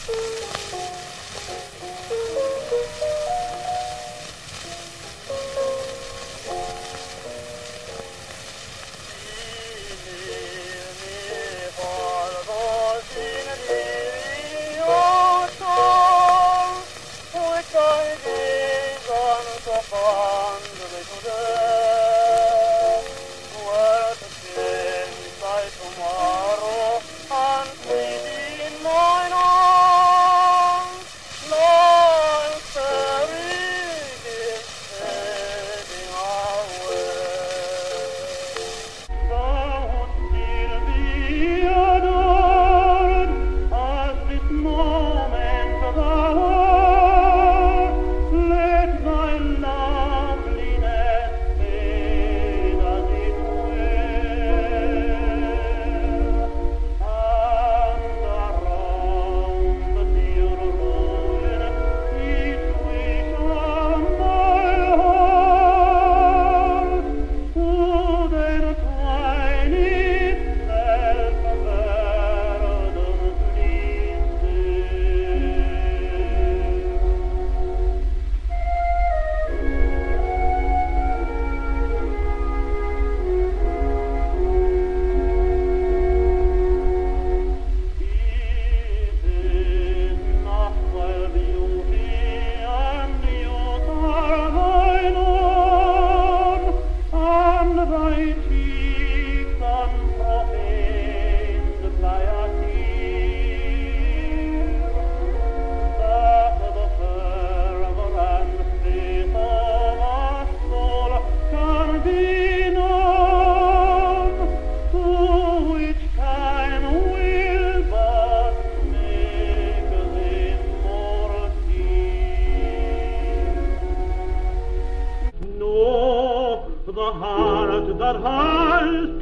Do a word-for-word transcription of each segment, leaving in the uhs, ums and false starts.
that has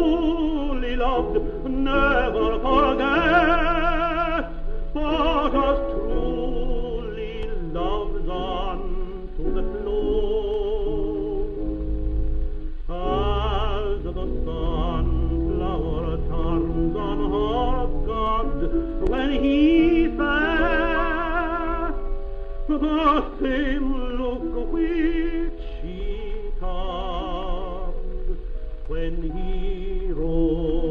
truly loved never forget, but as truly loves unto the close, as the sunflower turns on her bud when he fair, the same look which he turned when he rose.